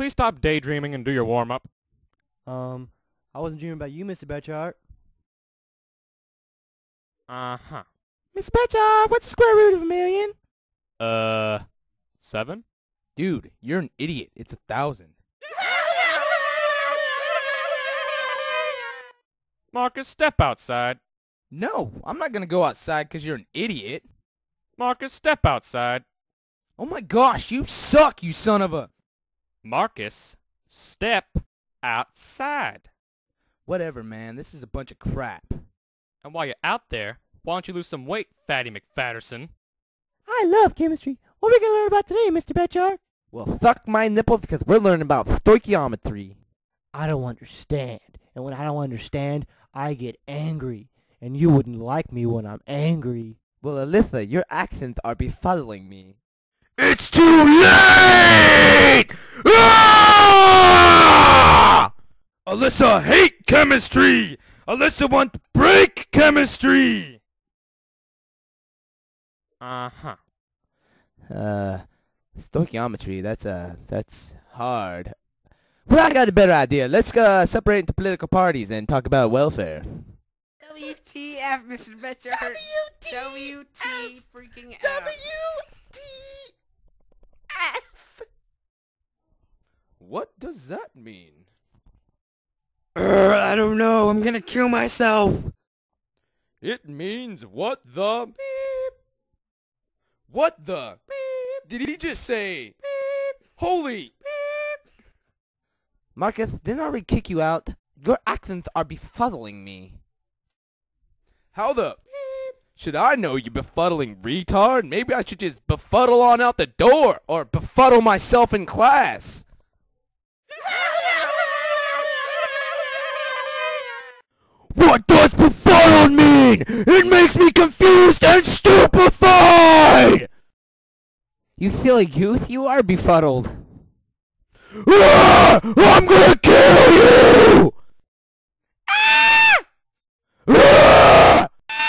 please stop daydreaming and do your warm-up? I wasn't dreaming about you, Mr. Betchart. Uh-huh. Mr. Betchart, what's the square root of a million? 7? Dude, you're an idiot. It's 1,000. Marcus, step outside. No, I'm not gonna go outside because you're an idiot. Marcus, step outside. Oh my gosh, you suck, you son of a... Marcus, step outside. Whatever, man. This is a bunch of crap. And while you're out there, why don't you lose some weight, Fatty McFatterson? I love chemistry. What are we going to learn about today, Mr. Betchart? Well, fuck my nipples because we're learning about stoichiometry. I don't understand. And when I don't understand, I get angry. And you wouldn't like me when I'm angry. Well, Alyssa, your accents are befuddling me. It's too late! Ah! Alyssa hate chemistry! Alyssa want break chemistry! Uh-huh. Stoichiometry, that's hard. Well, I got a better idea. Let's separate into political parties and talk about welfare. WTF, Mr. Betchart. WT freaking F. What does that mean? I don't know. I'm gonna kill myself. It means what the beep? What the beep? Did he just say beep? Holy beep? Marcus, didn't I already kick you out? Your accents are befuddling me. How the beep? Should I know, you befuddling retard? Maybe I should just befuddle on out the door or befuddle myself in class. What does befuddled mean? It makes me confused and stupefied! You silly goose, you are befuddled. Ah! I'm gonna kill you! Ah! Ah!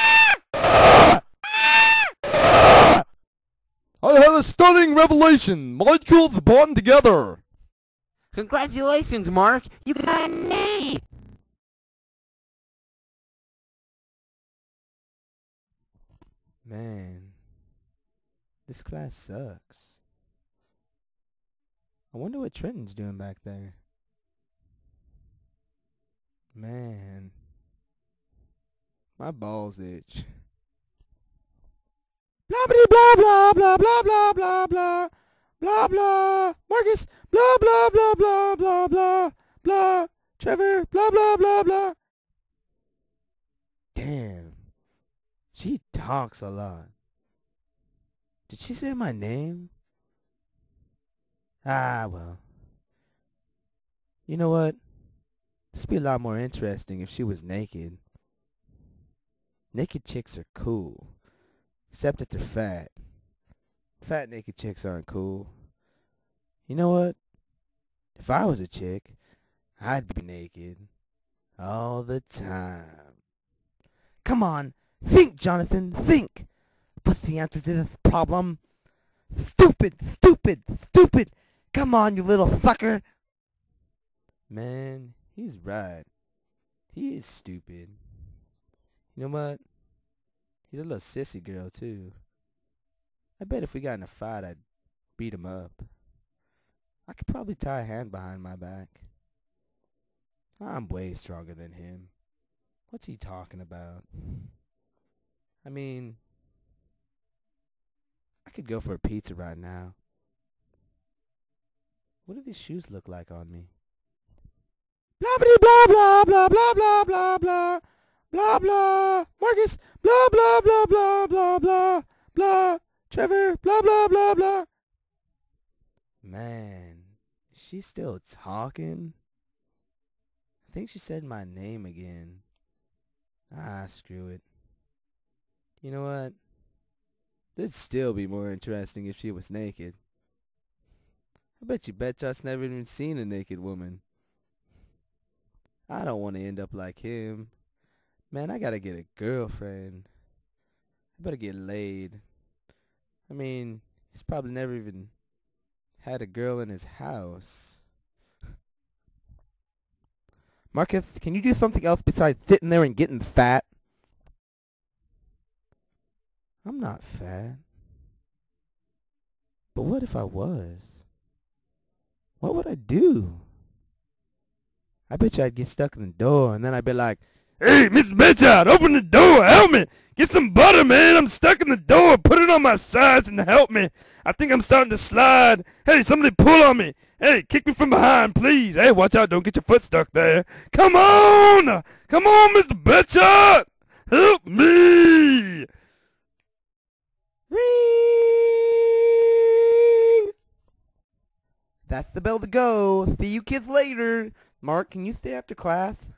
Ah! I had a stunning revelation. Molecules bond together. Congratulations, Mark. You got an A. Man, this class sucks. I wonder what Trenton's doing back there. Man, my balls itch. Blah blah blah blah blah blah blah blah blah blah. Marcus, blah blah blah blah blah blah blah. Trevor, blah blah blah blah. Damn. She talks a lot. Did she say my name? Ah, well. You know what? This would be a lot more interesting if she was naked. Naked chicks are cool. Except if they're fat. Fat naked chicks aren't cool. You know what? If I was a chick, I'd be naked. All the time. Come on! Think, Jonathan, think! What's the answer to this problem? Stupid, stupid, stupid! Come on, you little sucker! Man, he's right. He is stupid. You know what? He's a little sissy girl, too. I bet if we got in a fight, I'd beat him up. I could probably tie a hand behind my back. I'm way stronger than him. What's he talking about? I mean, I could go for a pizza right now. What do these shoes look like on me? Blah blah blah blah blah blah blah blah blah blah. Marcus, blah blah blah blah blah blah blah. Trevor, blah blah blah blah. Man, is she still talking? I think she said my name again. Ah, screw it. You know what? It'd still be more interesting if she was naked. I bet you Betchart's never even seen a naked woman. I don't want to end up like him. Man, I gotta get a girlfriend. I better get laid. I mean, he's probably never even had a girl in his house. Marcus, can you do something else besides sitting there and getting fat? I'm not fat. But what if I was? What would I do? I bet you I'd get stuck in the door, and then I'd be like, Hey, Mr. Benchard, open the door. Help me. Get some butter, man. I'm stuck in the door. Put it on my sides and help me. I think I'm starting to slide. Hey, somebody pull on me. Hey, kick me from behind, please. Hey, watch out. Don't get your foot stuck there. Come on. Come on, Mr. Benchard. Help me. ring! That's the bell to go. See you kids later. Mark, can you stay after class?